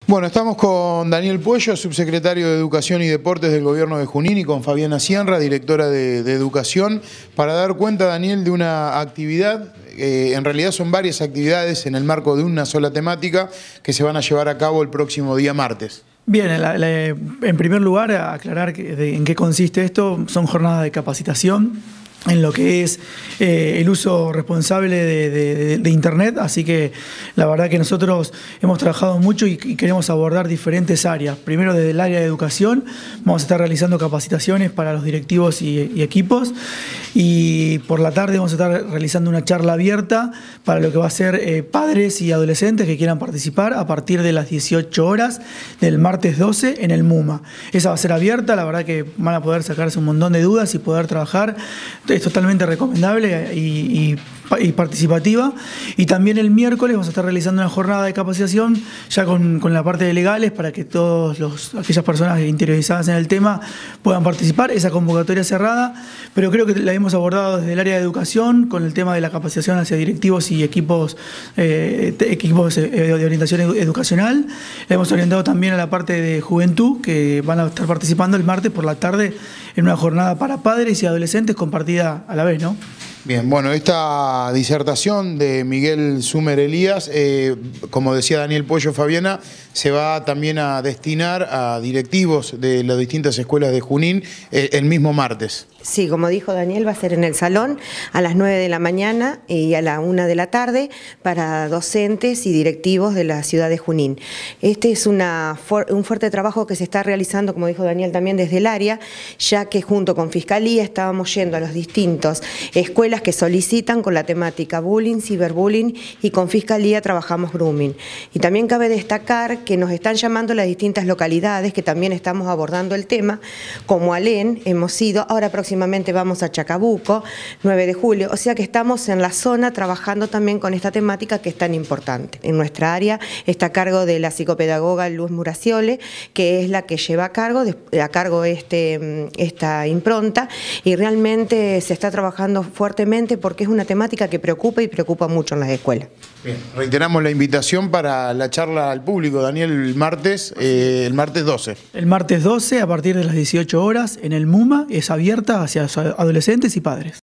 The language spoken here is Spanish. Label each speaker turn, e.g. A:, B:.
A: Bueno, estamos con Daniel Puello, subsecretario de Educación y Deportes del Gobierno de Junín, y con Fabiana Cienra, directora de Educación, para dar cuenta, Daniel, de una actividad, en realidad son varias actividades en el marco de una sola temática que se van a llevar a cabo el próximo día martes.
B: Bien, en primer lugar, aclarar en qué consiste esto. Son jornadas de capacitación en lo que es el uso responsable de Internet, así que la verdad que nosotros hemos trabajado mucho y queremos abordar diferentes áreas. Primero, desde el área de educación vamos a estar realizando capacitaciones para los directivos y equipos, y por la tarde vamos a estar realizando una charla abierta para lo que va a ser padres y adolescentes que quieran participar a partir de las 18 horas del martes 12 en el MUMA. Esa va a ser abierta, la verdad que van a poder sacarse un montón de dudas y poder trabajar. Es totalmente recomendable y participativa. Y también el miércoles vamos a estar realizando una jornada de capacitación ya con la parte de legales, para que aquellas personas interiorizadas en el tema puedan participar. Esa convocatoria cerrada, pero creo que la hemos abordado desde el área de educación con el tema de la capacitación hacia directivos y equipos de orientación educacional. La hemos orientado también a la parte de juventud, que van a estar participando el martes por la tarde en una jornada para padres y adolescentes compartida a la vez, ¿no?
A: Bien, bueno, esta disertación de Miguel Sumer Elías, como decía Daniel Puello, Fabiana, se va también a destinar a directivos de las distintas escuelas de Junín el mismo martes.
C: Sí, como dijo Daniel, va a ser en el salón a las 9 de la mañana y a la 1 de la tarde para docentes y directivos de la ciudad de Junín. Este es un fuerte trabajo que se está realizando, como dijo Daniel, también desde el área, ya que junto con Fiscalía estábamos yendo a las distintas escuelas que solicitan con la temática bullying, ciberbullying, y con Fiscalía trabajamos grooming. Y también cabe destacar que nos están llamando las distintas localidades que también estamos abordando el tema, como Alén, hemos ido, ahora próximamente vamos a Chacabuco, 9 de julio, o sea que estamos en la zona trabajando también con esta temática que es tan importante. En nuestra área está a cargo de la psicopedagoga Luz Muraciole, que es la que lleva a cargo esta impronta, y realmente se está trabajando fuertemente porque es una temática que preocupa y preocupa mucho en las escuelas.
A: Bien, reiteramos la invitación para la charla al público, Daniel, el martes 12.
B: El martes 12 a partir de las 18 horas en el MUMA, es abierta hacia adolescentes y padres.